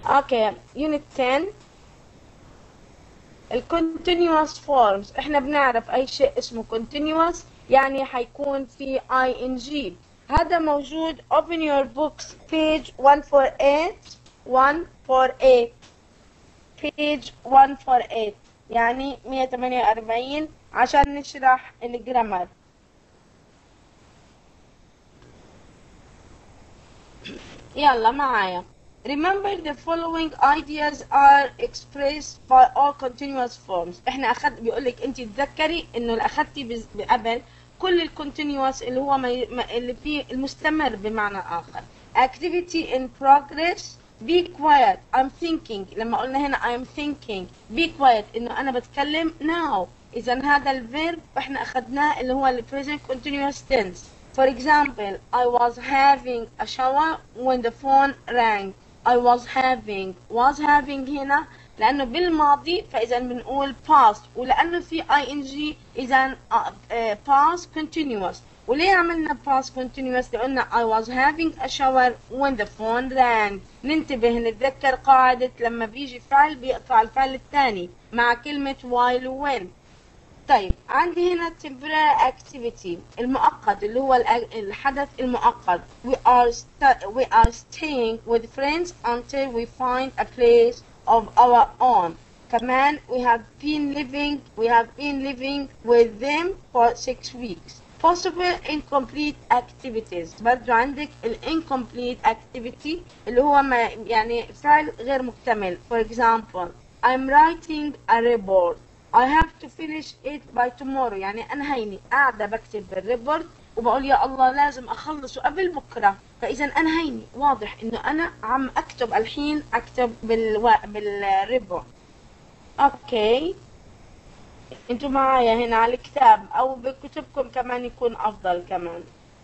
اوكي unit 10 ال continuous forms. احنا بنعرف اي شيء اسمه continuous يعني حيكون في ing. هذا موجود open your books page 148 148 page 148 يعني 148 عشان نشرح الجرامر. يلا معايا. Remember the following ideas are expressed by all continuous forms. احنا بيقولك انت تذكري انه اللي اخدتي قبل كل الكونتينيوس اللي هو اللي فيه المستمر بمعنى اخر. Activity in progress. Be quiet. I'm thinking. لما قلنا هنا I'm thinking. Be quiet انه انا بتكلم now. اذا هذا الفيرب احنا اخدناه اللي هو ال present continuous tense. For example, I was having a shower when the phone rang. I was having هنا لأنه بالماضي فإذا بنقول past ولأنه في ing إذا past continuous. وليه عملنا past continuous؟ لأن I was having a shower when the phone rang. ننتبه نتذكر قاعدة لما بيجي فعل بيقطع الفعل الثاني مع كلمة while when. طيب عندي هنا temporary activity المؤقت اللي هو الحدث المؤقت. We are staying with friends until we find a place of our own. كمان we have been living with them for 6 weeks. Possible incomplete activities. برضو عندك ال incomplete activity اللي هو يعني فعل غير مكتمل. For example, I'm writing a report. I have to finish it by tomorrow. يعني أنا هيني قاعدة بكتب بالريبورت وبقول يا الله لازم أخلصه قبل بكرة. فإذا أنا هيني واضح إنه أنا عم أكتب الحين أكتب بالريبورت. أوكي أنتوا معايا هنا على الكتاب أو بكتبكم كمان يكون أفضل كمان.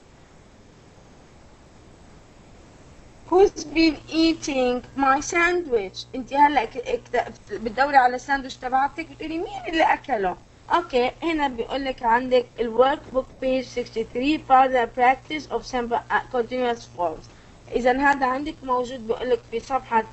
Who's been eating my sandwich؟ انت هلا بتدوري على الساندويتش تبعتك بتقولي مين اللي اكله؟ اوكي هنا بيقول لك عندك الورك بوك page 63 further practice of simple continuous forms. اذا هذا عندك موجود بيقول لك في صفحه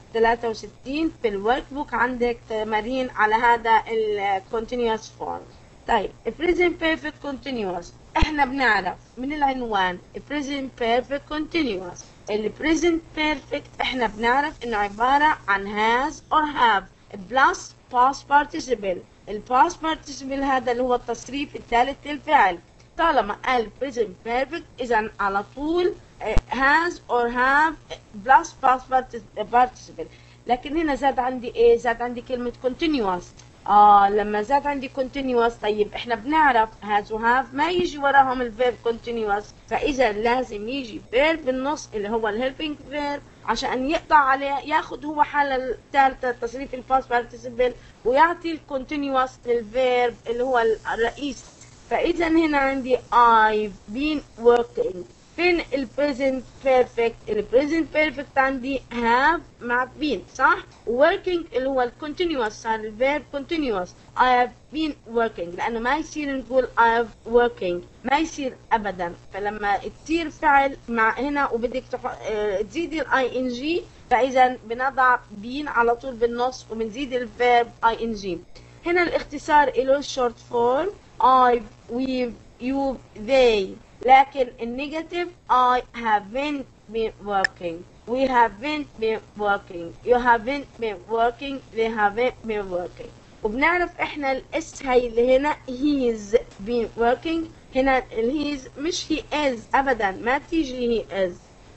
63 في الورك بوك عندك تمارين على هذا ال continuous forms. طيب present perfect continuous احنا بنعرف من العنوان present perfect continuous. ال present perfect احنا بنعرف انه عبارة عن has or have plus past participle. ال past participle هذا اللي هو التصريف الثالث للفعل. طالما قال present perfect اذا على طول has or have plus past participle. لكن هنا زاد عندي ايه؟ زاد عندي كلمة continuous. لما زاد عندي continuous طيب احنا بنعرف has و have ما يجي وراهم الفيرب continuous. فاذا لازم يجي فيرب بالنص اللي هو الهيلبينج فيرب عشان يقطع عليه ياخذ هو حالة الثالثة تصريف الباست بارتيسيبل ويعطي الكونتينيوس للفيرب اللي هو الرئيس. فاذا هنا عندي I've been working. فين ال present perfect؟ ال present perfect عندي have مع been صح؟ working اللي هو ال continuous صار ال verb continuous. I have been working لأنه ما يصير نقول I have working ما يصير أبدا. فلما تصير فعل مع هنا وبدك تزيدي ال ing فإذا بنضع been على طول بالنص وبنزيد ال verb ing. هنا الاختصار له short form I, we, you, they. لكن النيجاتيف I haven't been working. We haven't been working. You haven't been working. They haven't been working. وبنعرف احنا الاس هي اللي هنا he's been working. هنا he's مش he is ابدا ما تيجي he is.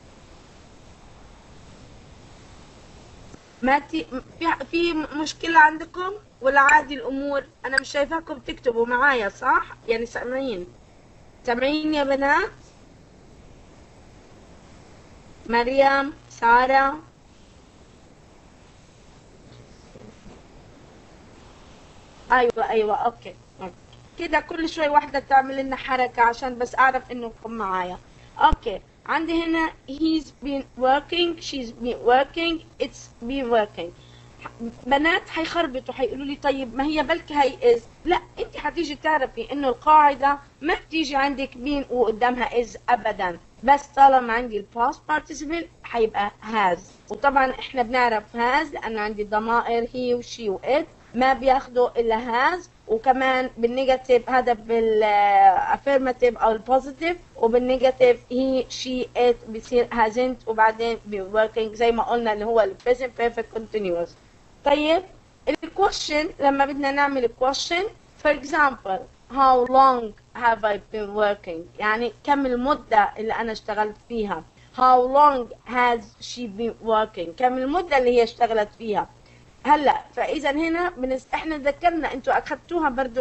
ما في مشكلة عندكم ولا عادي الامور؟ انا مش شايفاكم تكتبوا معايا صح؟ يعني سامعين يا بنات؟ مريم سارة ايوه اوكي كده كل شوي واحدة تعمل لنا حركة عشان بس اعرف انكم معايا. اوكي عندي هنا he's been working she's been working it's been working. بنات حيخربطوا حيقولوا لي طيب ما هي بلكي هي از. لا انت حتيجي تعرفي انه القاعده ما بتيجي عندك بين وقدامها از ابدا بس طالما عندي الباست participle هيبقى has. وطبعا احنا بنعرف has لأنه عندي ضمائر he وشي وإت ما بياخدوا إلا has. وكمان بالنيجاتيف هذا بالافيرماتيف او البوزيتيف، وبالنيجاتيف he she it بيصير hasn't وبعدين working زي ما قلنا اللي هو ال present perfect continuous. طيب الكويشن لما بدنا نعمل question for example how long have I been working، يعني كم المدة اللي أنا اشتغلت فيها. how long has she been working، كم المدة اللي هي اشتغلت فيها. هلا فاذا هنا احنا ذكرنا انتوا اخذتوها برضو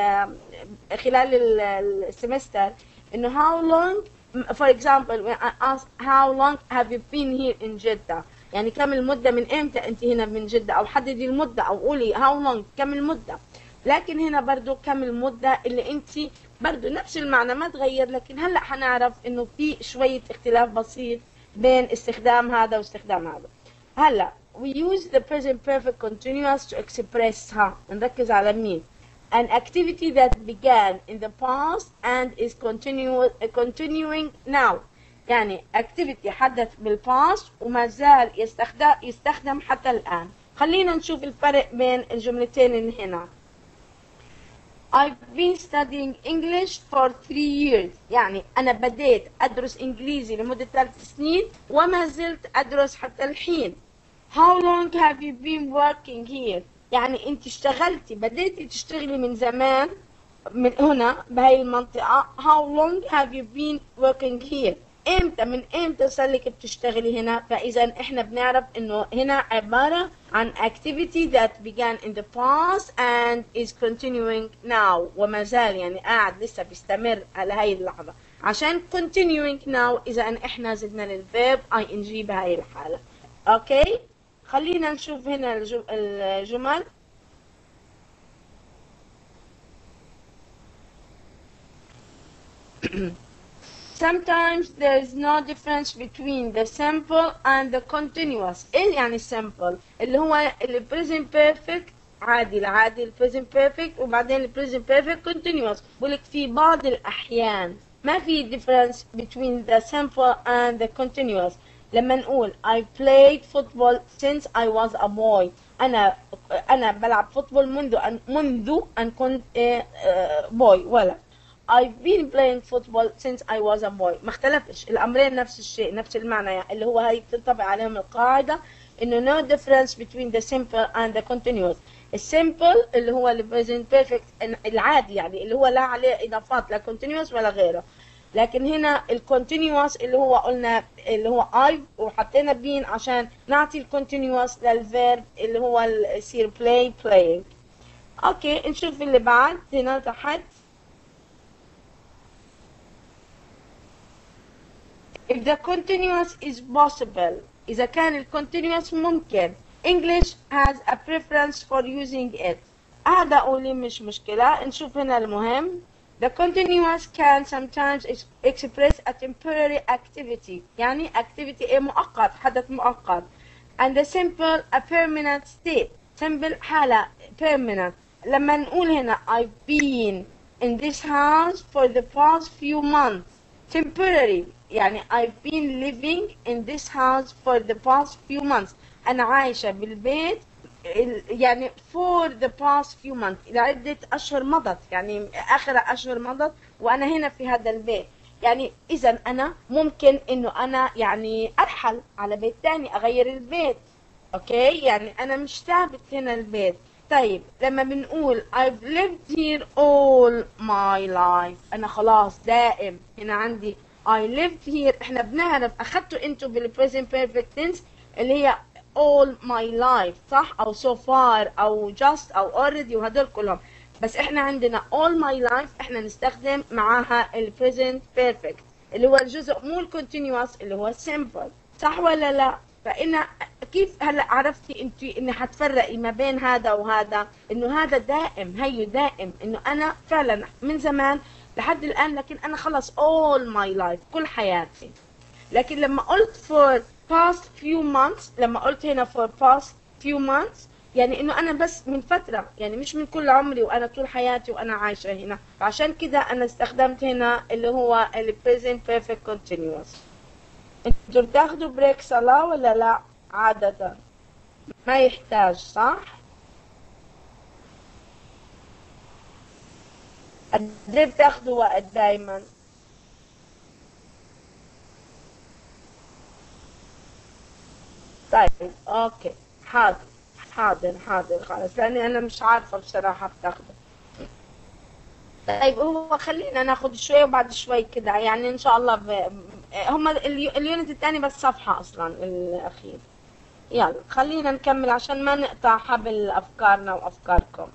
خلال السمستر انه how long for example when I ask how long have you been here in Jeddah، يعني كم المدة من امتى انت هنا من جدة، او حددي المدة او قولي how long كم المدة. لكن هنا برضو كم المدة اللي انت برضو نفس المعنى ما تغير، لكن هلا حنعرف انه في شوية اختلاف بسيط بين استخدام هذا واستخدام هذا. هلا we use the present perfect continuous to expressها. نركز على مين؟ an activity that began in the past and is continuing now، يعني activity حدث بالباست وما زال يستخدم حتى الآن. خلينا نشوف الفرق بين الجملتين اللي هنا. I've been studying English for 3 years، يعني أنا بديت أدرس إنجليزي لمدة 3 سنين وما زلت أدرس حتى الحين. How long have you been working here، يعني أنت اشتغلتي بديتي تشتغلي من زمان من هنا بهاي المنطقة. How long have you been working here، امتى من امتى صار لك بتشتغلي هنا. فاذا احنا بنعرف انه هنا عبارة عن activity that began in the past and is continuing now، وما زال يعني قاعد لسه بيستمر على هاي اللحظة. عشان continuing now اذا احنا زدنا للverb ing بهاي الحالة. اوكي خلينا نشوف هنا الجمل. Sometimes there is no difference between the simple and the continuous. ايه يعني simple؟ اللي هو ال present perfect عادي العادي ال present perfect وبعدين ال present perfect continuous. بقولك في بعض الأحيان ما في difference between the simple and the continuous. لما نقول I played football since I was a boy، أنا بلعب فوتبول منذ أن كنت boy ولد. I've been playing football since I was a boy. ما اختلفش الأمرين نفس الشيء نفس المعنى، يعني اللي هو هاي بتنطبق عليهم القاعدة إنه no difference between the simple and the continuous. السيمبل اللي هو ال present perfect العادي يعني اللي هو لا عليه إضافات لا continuous ولا غيره. لكن هنا ال continuous اللي هو قلنا اللي هو I وحطينا been عشان نعطي ال continuous للverb اللي هو يصير playing. أوكي نشوف اللي بعد هنا تحت. If the continuous is possible، إذا كان ال continuous ممكن، English has a preference for using it. هذا قولي مش مشكلة. نشوف هنا المهم. The continuous can sometimes express a temporary activity، يعني activity مؤقت حدث مؤقت. And the simple a permanent state، simple حالة permanent. لما نقول هنا I've been in this house for the past few months، temporary يعني I've been living in this house for the past few months، أنا عايشة بالبيت يعني for the past few months لعدة أشهر مضت، يعني آخر أشهر مضت وأنا هنا في هذا البيت. يعني إذا أنا ممكن إنه أنا يعني أرحل على بيت تاني أغير البيت. أوكي يعني أنا مش ثابت هنا البيت. طيب لما بنقول I've lived here all my life، أنا خلاص دائم هنا عندي I lived here. احنا بنعرف اخدتوا انتوا بال present perfect tense اللي هي all my life صح، او so far او just او already وهدول كلهم. بس احنا عندنا all my life احنا نستخدم معاها ال present perfect اللي هو الجزء مو ال continuous اللي هو simple، صح ولا لا؟ فإن كيف هلا عرفتي انت اني حتفرقي ما بين هذا وهذا، انه هذا دائم هيو دائم انه انا فعلا من زمان لحد الآن، لكن أنا خلص all my life كل حياتي. لكن لما قلت for past few months، لما قلت هنا for past few months يعني انه انا بس من فترة، يعني مش من كل عمري وانا طول حياتي وانا عايشة هنا. فعشان كده انا استخدمت هنا اللي هو ال present perfect continuous. انتوا بتاخدوا بريك صلاة ولا لا؟ عادة ما يحتاج، صح؟ قد ايه بتاخدوا وقت دايما؟ طيب اوكي، حاضر حاضر خلاص، لاني انا مش عارفة بصراحة بتاخدوا. طيب هو خلينا ناخد شوي وبعد شوي كده، يعني ان شاء الله هم اليونت الثاني بس صفحة اصلا الاخير. يلا خلينا نكمل عشان ما نقطع حبل افكارنا وافكاركم.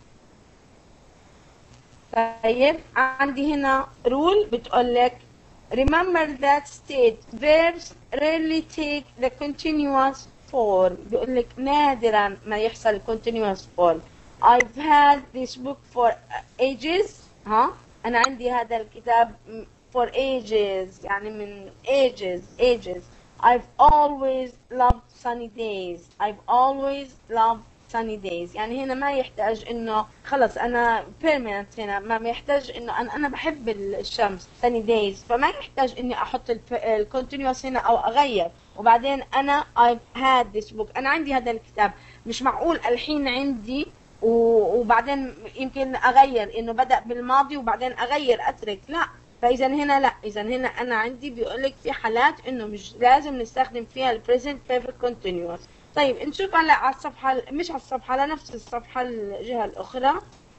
طيب عندي هنا رول بتقول لك remember that state verbs rarely take the continuous form. بيقول لك نادرا ما يحصل continuous form. I've had this book for ages. ها أنا عندي هذا الكتاب for ages، يعني من ages. I've always loved sunny days. I've always loved sunny days. يعني هنا ما يحتاج انه خلص انا permanent، هنا ما يحتاج انه انا بحب الشمس sunny days، فما يحتاج اني احط الكونتينيوس هنا او اغير. وبعدين انا I've had this book، انا عندي هذا الكتاب، مش معقول الحين عندي وبعدين يمكن اغير انه بدأ بالماضي وبعدين اغير اترك، لا. فاذا هنا لا، اذا هنا انا عندي بيقول لك في حالات انه مش لازم نستخدم فيها البريزنت بيرفكت كونتينيوس. طيب نشوف هلا على الصفحه، مش على الصفحه، على نفس الصفحه الجهه الاخرى.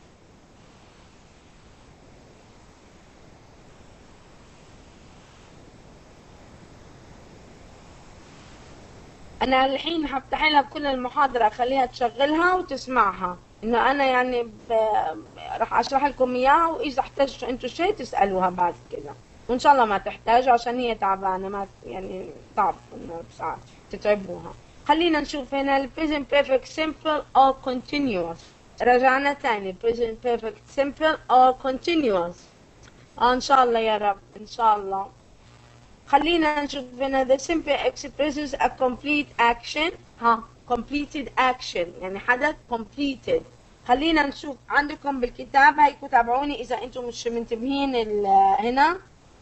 انا الحين هفتح لها كل المحاضره، اخليها تشغلها وتسمعها، انه انا يعني راح اشرح لكم اياها، واذا احتجتوا انتوا شيء تسالوها بعد كده، وان شاء الله ما تحتاجوا عشان هي تعبانه، ما يعني صعب انه ساعات تتعبوها. خلينا نشوف هنا ال present perfect simple or continuous. رجعنا تاني present perfect simple or continuous. ان شاء الله يا رب، ان شاء الله. خلينا نشوف هنا the simple expresses a complete action. completed action يعني حدث completed. خلينا نشوف عندكم بالكتاب، هيكون تابعوني اذا انتم مش منتبهين هنا.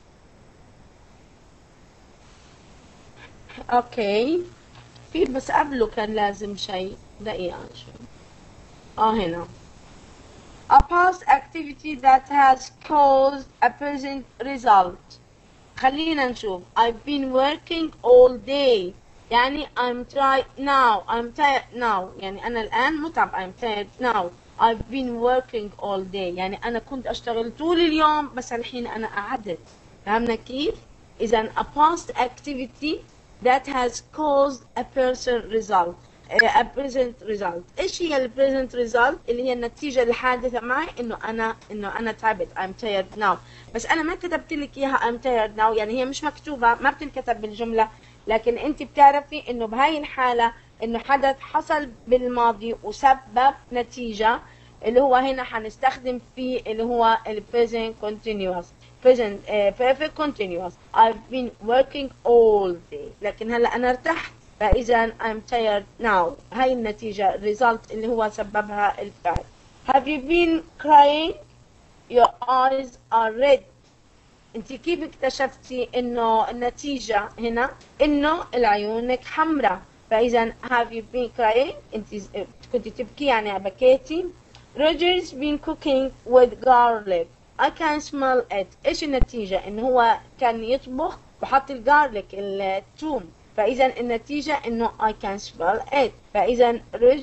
اوكي، في بس قبله كان لازم شيء، دقيقة شوي. هنا a past activity that has caused a present result. خلينا نشوف I've been working all day، يعني I'm tired now، يعني أنا الآن متعب. I'm tired now. I've been working all day، يعني أنا كنت أشتغل طول اليوم بس الحين أنا قعدت. فهمنا كيف؟ إذا a past activity that has caused a present result. a present result. ايش هي ال present result؟ اللي هي النتيجة الحادثة معي، انه انا تعبت. I'm tired now. بس انا ما كتبت لك اياها I'm tired now، يعني هي مش مكتوبة، ما بتنكتب بالجملة، لكن انت بتعرفي انه بهاي الحالة انه حدث حصل بالماضي وسبب نتيجة، اللي هو هنا حنستخدم فيه اللي هو ال present continuous. present perfect continuous. I've been working all day، لكن هلا انا ارتحت، فإذا I'm tired now. هاي النتيجة result اللي هو سببها الفعل. Have you been crying? Your eyes are red. انت كيف اكتشفتي انه النتيجة هنا انه العيونك حمراء؟ فإذا have you been crying، انت كنت تبكي يعني بكيتي. Roger's been cooking with garlic. I can smell it. ايش النتيجة؟ انه هو كان يطبخ وحط الجارليك الثوم، فإذا النتيجة إنه I can smell it. فإذا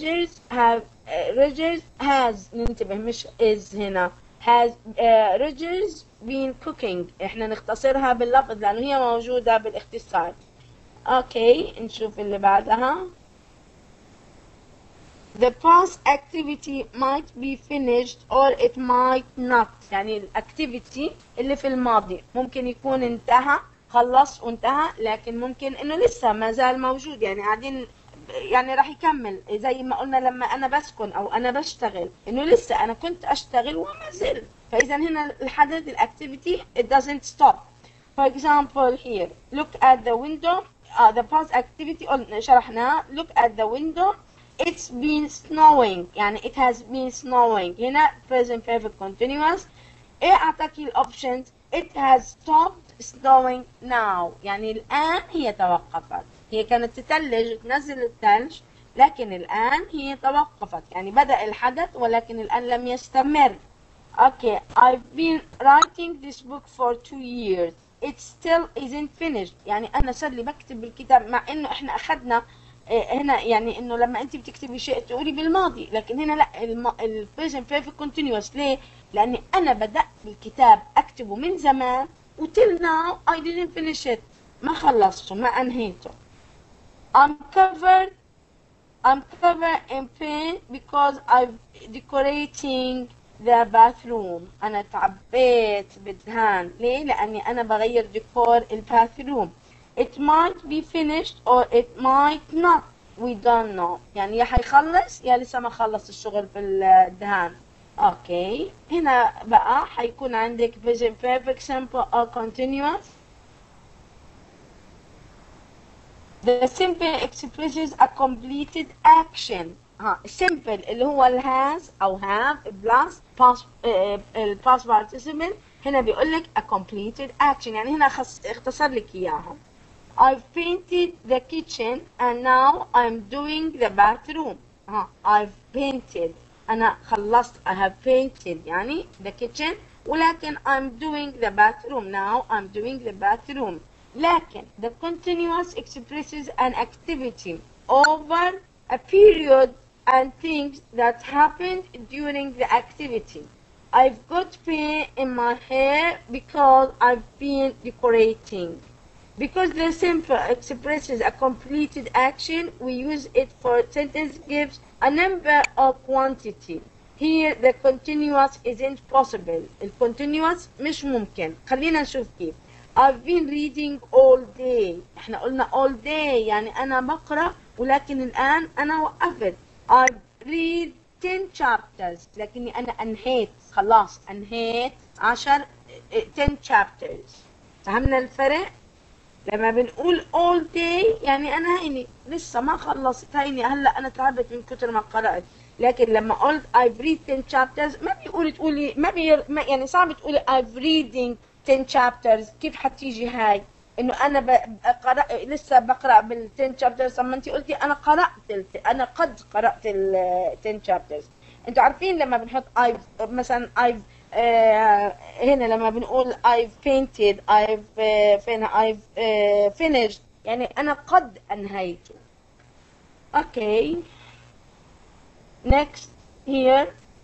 Rogers has، ننتبه مش is هنا، has Rogers been cooking. إحنا نختصرها باللفظ لأنه هي موجودة بالاختصار. أوكي نشوف اللي بعدها. The past activity might be finished or it might not. يعني الأكتيفيتي اللي في الماضي ممكن يكون انتهى، خلص وانتهى، لكن ممكن انه لسه ما زال موجود، يعني قاعدين، يعني راح يكمل زي ما قلنا لما انا بسكن او انا بشتغل، انه لسه انا كنت اشتغل وما زلت. فاذا هنا الحدث الاكتيفيتي it doesn't stop. For example here look at the window. the past activity قلنا شرحناها. look at the window. it's been snowing يعني it has been snowing. هنا present perfect continuous. ايه اعطاكي الاوبشنز؟ it has stopped snowing now يعني الان هي توقفت. هي كانت تتلج تنزل الثلج لكن الان هي توقفت يعني بدأ الحدث ولكن الان لم يستمر. Okay, I've been writing this book for 2 years. It still isn't finished. يعني أنا صار لي بكتب الكتاب مع إنه إحنا أخذنا هنا يعني إنه لما أنت بتكتبي شيء تقولي بالماضي لكن هنا لا ال present perfect continuous. ليه؟ لأني أنا بدأت الكتاب أكتبه من زمان و till now I didn't finish it. ما خلصته ما أنهيته. I'm covered in paint because I'm decorating the bathroom. أنا تعبيت بالدهان. ليه؟ لأني أنا بغير ديكور الباثروم. It might be finished or it might not. We don't know. يعني يا حيخلص يا لسه ما خلص الشغل في الدهان. أوكي. هنا بقى حيكون عندك present perfect simple or continuous. The simple expresses a completed action. simple اللي هو ال has أو have plus past participle. هنا بيقول لك a completed action يعني هنا اختصر لك إياها. I've painted the kitchen and now I'm doing the bathroom. I've painted أنا خلصت I have painted يعني the kitchen ولكن I'm doing the bathroom. Now I'm doing the bathroom. لكن the continuous expresses an activity over a period and things that happened during the activity. I've got paint in my hair because I've been decorating. Because the simple expresses a completed action, we use it for sentence gives a number or quantity. Here the continuous isn't possible. The continuous مش ممكن. خلينا نشوف كيف. I've been reading all day. احنا قلنا all day يعني أنا بقرأ ولكن الآن أنا وقفت. I've read 10 chapters لكني أنا أنهيت خلاص أنهيت 10 chapters. فهمنا الفرق؟ لما بنقول all day يعني أنا هيني لسه ما خلصت هيني هلا أنا تعبت من كتر ما قرأت. لكن لما قلت I've read 10 chapters ما بيقول تقولي ما يعني صعب تقولي I've reading 10 chapters. كيف حتيجي هاي انه انا بقرأ لسه بقرأ بال 10 chapters. اما انت قلتي انا انا قد قرأت ال 10 chapters. انتوا عارفين لما بنحط I've مثلا I've هنا لما بنقول I've painted I've finished يعني انا قد انهيته. Okay, next here.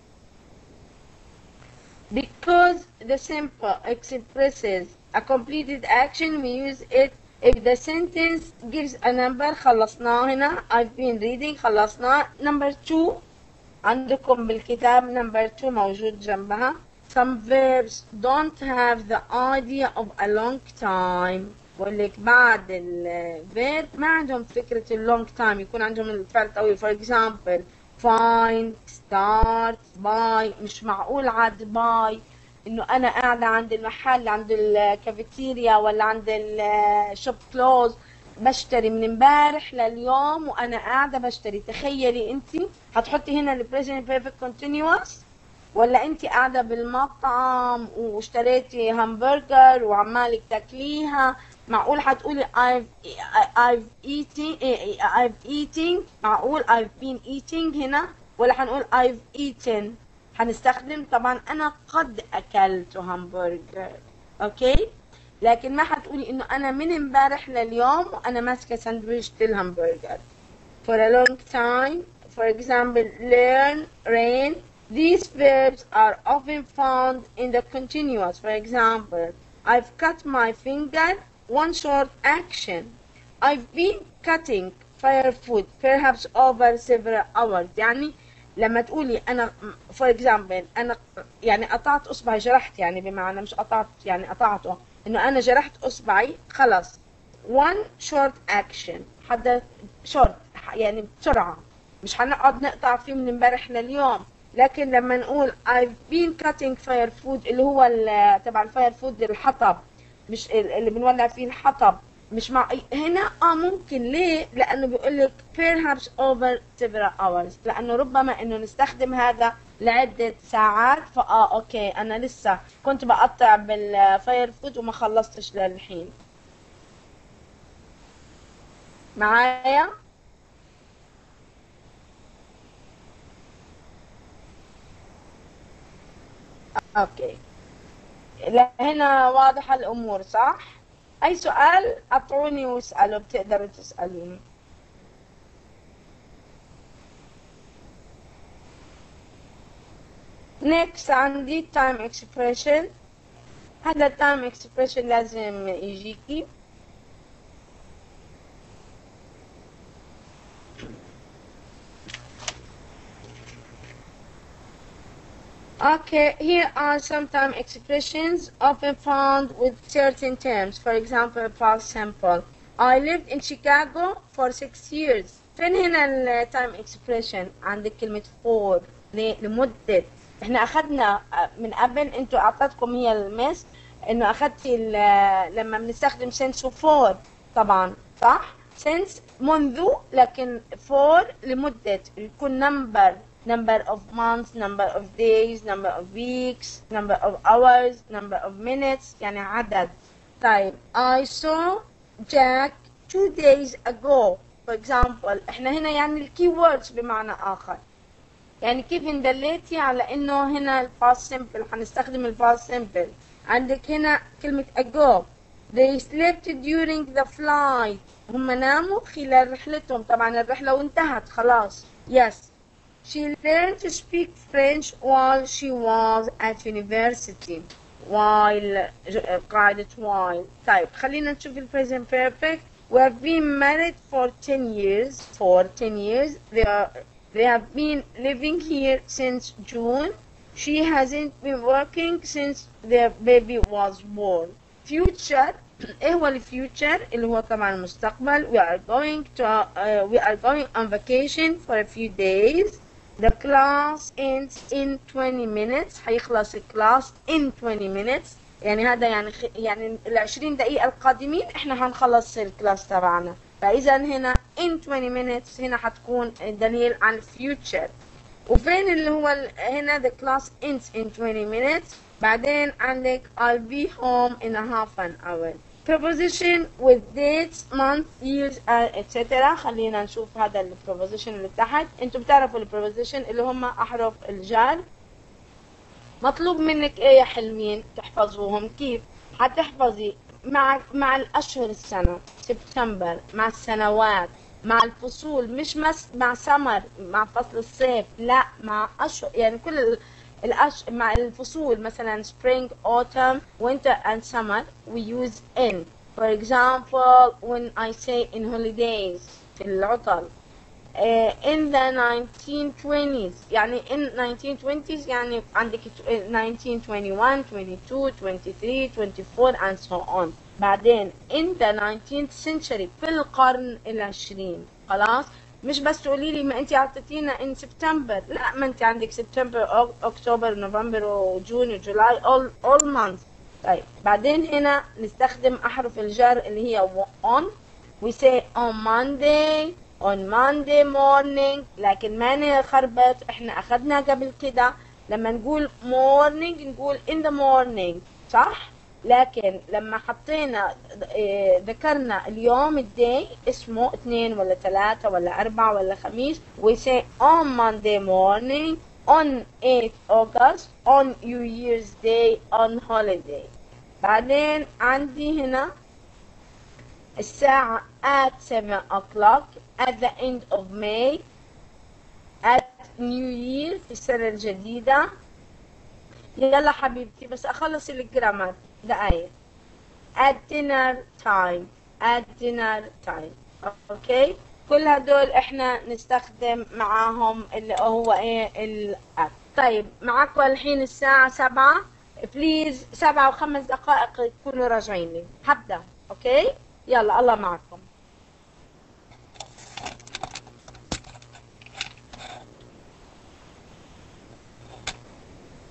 Because the simple expresses a completed action, we use it if the sentence gives a number. خلصناه هنا. I've been reading خلصناه. Number 2 عندكم بالكتاب number 2 موجود جنبها. Some verbs don't have the idea of a long time. بقول لك بعد الverb ما عندهم فكرة long time يكون عندهم الفعل طويل. For example find start buy. مش معقول عاد buy انه انا قاعده عند المحل عند الكافيتيريا ولا عند الشوب كلوز بشتري من امبارح لليوم وانا قاعده بشتري. تخيلي انت هتحطي هنا البريزنت بيرفكت كونتينيوس ولا انت قاعده بالمطعم واشتريتي همبرجر وعمالك تاكليها. معقول هتقولي I've eating معقول I've been eating هنا ولا هنقول I've eaten. هنستخدم طبعا انا قد اكلت همبرجر. اوكي لكن ما هتقولي انه انا من امبارح لليوم وانا ماسكه ساندويتش الهمبرجر. For a long time, for example learn rain. These verbs are often found in the continuous. For example I've cut my finger. One short action. I've been cutting firewood perhaps over several hours. يعني لما تقولي أنا for example أنا يعني قطعت إصبعي جرحت يعني بمعنى مش قطعت يعني قطعته إنه أنا جرحت إصبعي خلاص. one short action حدث short يعني بسرعة مش هنقعد نقطع فيه من امبارح لليوم. لكن لما نقول I've been cutting firewood اللي هو تبع الفاير فود الحطب مش اللي بنولع فيه الحطب مش مع هنا ممكن. ليه؟ لانه بيقول لك perhaps over several hours، لانه ربما انه نستخدم هذا لعدة ساعات. اوكي، انا لسه كنت بقطع بالفاير فود وما خلصتش للحين. معايا؟ اوكي، هنا واضحة الامور صح؟ اي سؤال اعطوني واسألوا، بتقدروا تسألوني. next عندي time expression. هذا time expression لازم يجيكي. Okay, here are some time expressions often found with certain terms. For example, past simple. I lived in Chicago for 6 years. فين هنا ال time expression؟ عندك كلمة for لمدة. احنا اخدنا من قبل، انتوا اعطتكم هي المس انه اخدتي لما بنستخدم since و for طبعا صح؟ since منذ، لكن for لمدة، يكون number of months, number of days, number of weeks, number of hours, number of minutes، يعني عدد. طيب I saw Jack 2 days ago. For example، احنا هنا يعني الكي ووردز بمعنى آخر. يعني كيف اندليتي على انه هنا الباست سمبل، هنستخدم الباست سمبل. عندك هنا كلمة ago. They slept during the flight. هم ناموا خلال رحلتهم، طبعا الرحلة وانتهت خلاص. Yes. She learned to speak French while she was at university. while قاعدة while. طيب خلينا نشوف ال present perfect. We have been married for 10 years. For 10 years. They have been living here since June. She hasn't been working since their baby was born. Future. ايه هو الفيوتشر؟ اللي هو طبعا المستقبل. We are going on vacation for a few days. The class ends in 20 minutes. هيخلص الكلاس in 20 minutes. يعني هذا يعني ال 20 دقيقة القادمين احنا هنخلص الكلاس تبعنا. فإذا هنا in 20 minutes هنا هتكون دليل عن future. وفين اللي هو هنا the class ends in 20 minutes. بعدين عندك I'll be home in a half an hour. Preposition with dates, month, years, etc. خلينا نشوف هذا ال preposition اللي تحت. انتوا بتعرفوا ال preposition اللي هم أحرف الجر. مطلوب منك ايه يا حلوين؟ تحفظوهم. كيف؟ هتحفظي مع الأشهر السنة، سبتمبر، مع السنوات، مع الفصول، مش مع سمر، مع فصل الصيف، لا مع أشهر، يعني كل مع الفصول. مثلا spring, autumn, winter and summer we use in. For example, when I say in holidays في العطل. In the 1920s يعني in 1920s يعني عندك 1921, 22, 23, 24 and so on. بعدين in the 19th century في القرن العشرين. خلاص، مش بس تقولي لي ما انت اعطيتينا in سبتمبر، لا، ما انت عندك سبتمبر، اكتوبر، نوفمبر وجون وجولاي all months. طيب بعدين هنا نستخدم احرف الجر اللي هي on. we say on Monday morning، لكن ما نخربط. احنا اخدنا قبل كده لما نقول morning نقول in the morning صح؟ لكن لما حطينا ذكرنا اليوم الداي اسمه 2 ولا 3 ولا 4 ولا خميس. we say on Monday morning, on 8 August, on New Year's Day, on holiday. بعدين عندي هنا الساعة at 7 o'clock, at the end of May, at New Year في السنة الجديدة. يلا حبيبتي بس أخلص الجرامر دقايق. at dinner time. أوكي، كل هدول إحنا نستخدم معاهم اللي هو إيه at. طيب معاكم الحين الساعة 7. بليز 7 و5 دقائق تكونوا راجعين لي. هبدأ. أوكي، يلا الله معكم.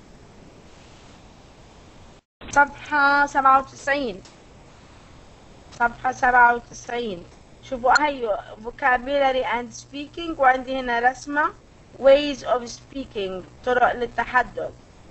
صفحة 97. صفحة 97. شوفوا هي vocabulary and speaking، وعندي هنا رسمة ways of speaking، طرق للتحدث.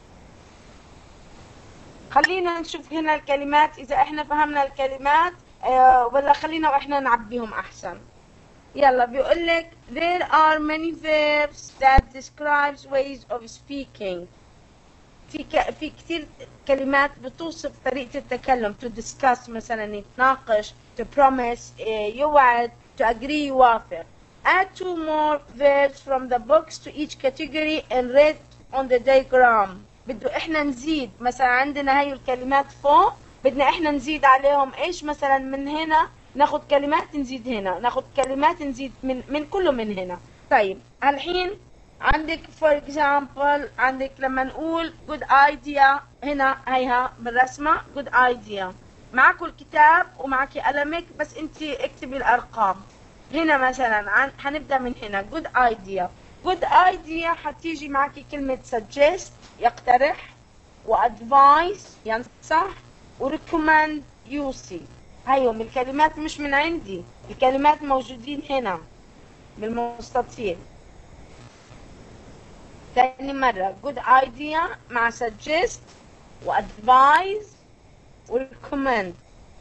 خلينا نشوف هنا الكلمات إذا إحنا فهمنا الكلمات ولا خلينا وإحنا نعبيهم أحسن. يلا بيقول لك there are many verbs that describes ways of speaking. في كتير كلمات بتوصف طريقة التكلم. to discuss مثلا يتناقش، to promise يوعد، to agree يوافق. add 2 more verbs from the books to each category and read on the diagram. بده احنا نزيد، مثلا عندنا هاي الكلمات فوق، بدنا احنا نزيد عليهم ايش؟ مثلا من هنا ناخد كلمات نزيد هنا، ناخد كلمات نزيد من كله من هنا. طيب الحين عندك for example، عندك لما نقول good idea، هنا هيها بالرسمة good idea، معكوا الكتاب ومعكي قلمك بس انت اكتبي الارقام. هنا مثلا هنبدأ من هنا good idea. good idea حتيجي معكي كلمة suggest يقترح، وadvise ينصح، وrecommend يوصي. هيهم الكلمات مش من عندي، الكلمات موجودين هنا بالمستطيل. تاني مرة good idea مع suggest وadvise وrecommend.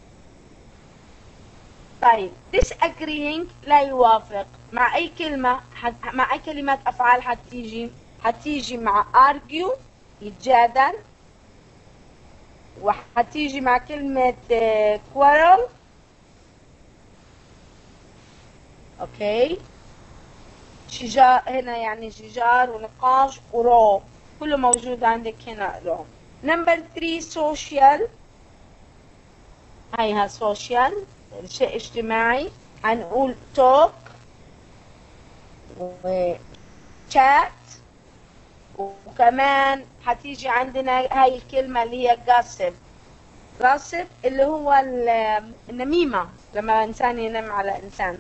طيب disagreeing لا يوافق، مع أي كلمة مع أي كلمات أفعال حتيجي مع argue يتجادل، وحتيجي مع كلمة quarrel. اوكي، شجار هنا يعني شجار ونقاش، ورو كله موجود عندك هنا رو. نمبر 3 social، هيها social شيء اجتماعي، هنقول talk و chat، وكمان حتيجي عندنا هاي الكلمة اللي هي gossip. gossip اللي هو النميمة، لما إنسان ينم على إنسان،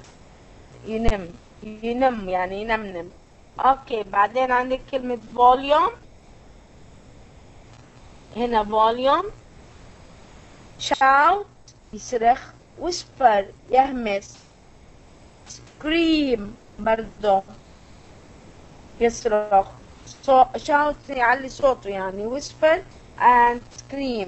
ينم يعني ينمنم. اوكي، بعدين عندك كلمة volume، هنا volume. shout يصرخ، whisper يهمس، scream برضو يصرخ، shout يعلي صوته يعني، whisper and scream.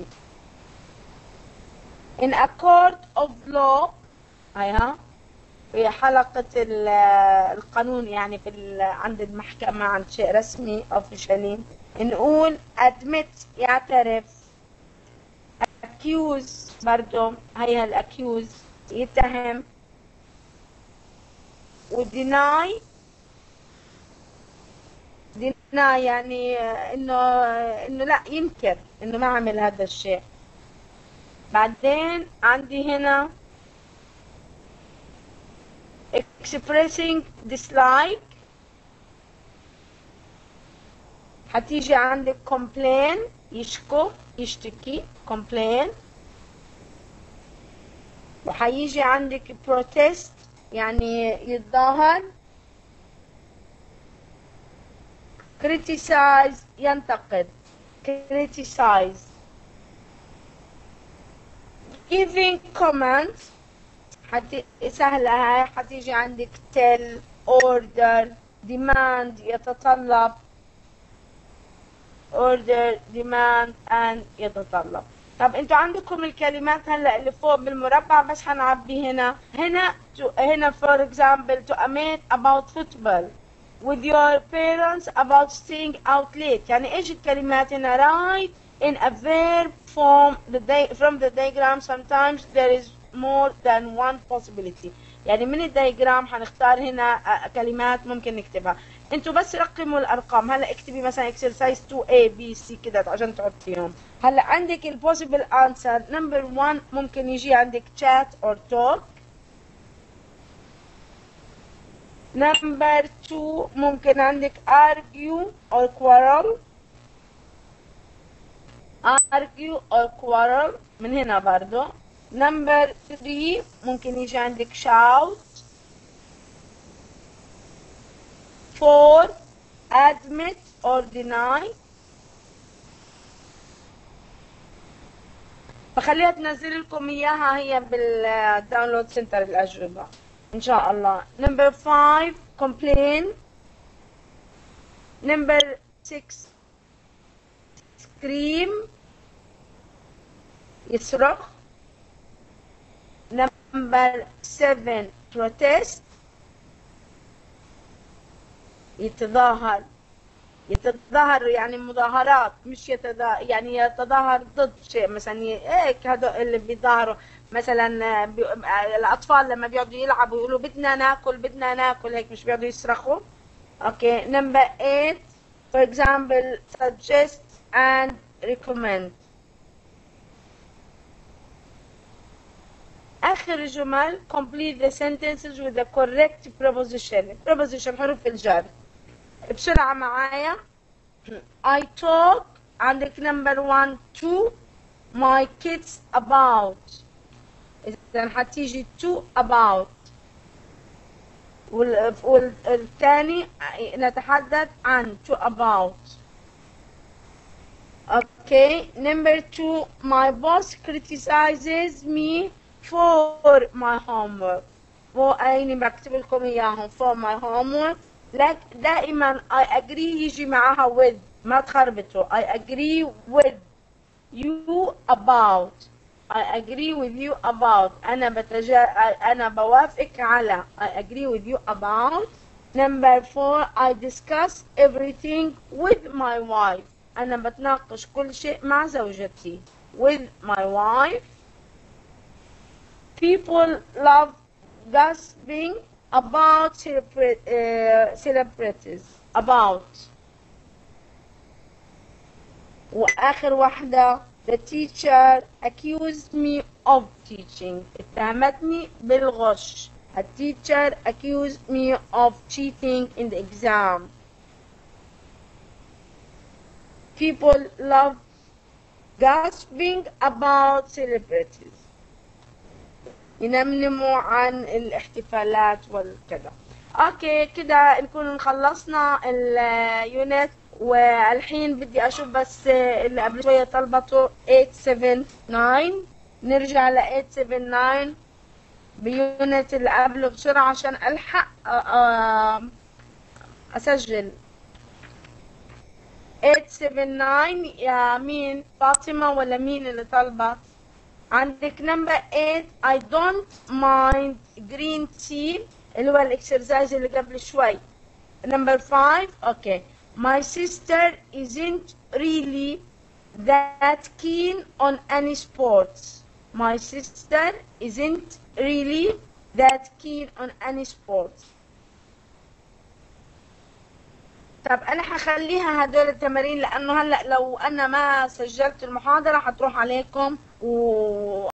in a court of law، هيها في حلقة القانون يعني عند المحكمة، عند شيء رسمي officially، نقول admit يعترف، accuse برضو هيها الأكيوز يتهم، وديناي يعني انه لا ينكر انه ما عمل هذا الشيء. بعدين عندي هنا expressing dislike، حتيجي عندك complain يشتكي complain، وحيجي عندك protest يعني يتظاهر، criticize ينتقد criticize، giving comments سهلة هاي، حتيجي عندك tell order demand يتطلب، order demand and يتطلب. طب انتوا عندكم الكلمات هلا اللي فوق بالمربع، بس حنعبي هنا for example to amate about football with your parents about staying out late. يعني ايش الكلمات هنا؟ write in a verb form from the diagram. sometimes there is more than one possibility. يعني من الدايجرام حنختار هنا كلمات ممكن نكتبها. انتوا بس رقموا الارقام. هلا اكتبي مثلا exercise 2A B C كده عشان تحطيهم. هلا عندك البوسيبل انسر نمبر 1 ممكن يجي عندك chat or talk. نمبر 2 ممكن عندك argue or quarrel. argue or quarrel من هنا برضو. نمبر 3 ممكن يجي عندك shout. 4 admit or deny. بخليها تنزل لكم اياها هي بالداونلود سنتر الاجوبه ان شاء الله. نمبر 5 complain. نمبر 6 scream يصرخ. نمبر 7 protest يتظاهر. يتظاهر يعني مظاهرات، مش يعني يتظاهر ضد شيء، مثلا هيك هدول اللي بيظاهروا مثلا الاطفال لما بيقعدوا يلعبوا يقولوا بدنا ناكل بدنا ناكل، هيك مش بيقعدوا يصرخوا. اوكي. نمبر 8 for example suggest and recommend. اخر جمل complete the sentences with the correct preposition. preposition حروف الجر. بسرعة معايا. I talk عندك number 1 to my kids about. إذا حتيجي to about. والثاني نتحدث عن to about. Okay. Number 2 my boss criticizes me for my homework. أيني بكتب لكم إياهم for my homework. لك دائما I agree يجي معها with، ما تخربطوا. I agree with you about. I agree with you about. أنا بوافق على. I agree with you about. Number 4 I discuss everything with my wife. أنا بتناقش كل شيء مع زوجتي. with my wife. People love gossiping about celebrities. about. وآخر واحدة the teacher accused me of teaching. اتهمتني بالغش. a teacher accused me of cheating in the exam. People love gossiping about celebrities. ينمنموا عن الاحتفالات والكذا. اوكي كده نكون خلصنا اليونت. والحين بدي اشوف بس اللي قبل شوية طلبته 879. نرجع ل 879 بيونت اللي قبله بسرعة عشان الحق اسجل. 879 يا مين؟ فاطمة ولا مين اللي طلبت؟ عندك نمبر 8 I don't mind green tea اللي هو الاكسرسايز اللي قبل شوي. نمبر 5 اوكي my sister isn't really that keen on any sports. my sister isn't really that keen on any sports. طب انا حخليها هدول التمارين لانه هلا لو انا ما سجلت المحاضرة حتروح عليكم و